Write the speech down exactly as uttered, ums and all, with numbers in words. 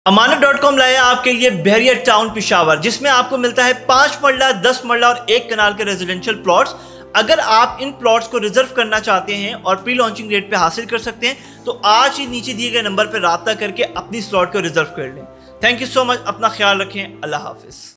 अमानत dot com लाया आपके लिए बहरिया टाउन पिशावर, जिसमें आपको मिलता है पांच मरला, दस मरला और एक कनाल के रेजिडेंशियल प्लॉट्स। अगर आप इन प्लॉट्स को रिजर्व करना चाहते हैं और प्री लॉन्चिंग रेट पे हासिल कर सकते हैं तो आज ही नीचे दिए गए नंबर पर राब्ता करके अपनी स्लॉट को रिजर्व कर लें। थैंक यू सो मच, अपना ख्याल रखें, अल्लाह हाफिज।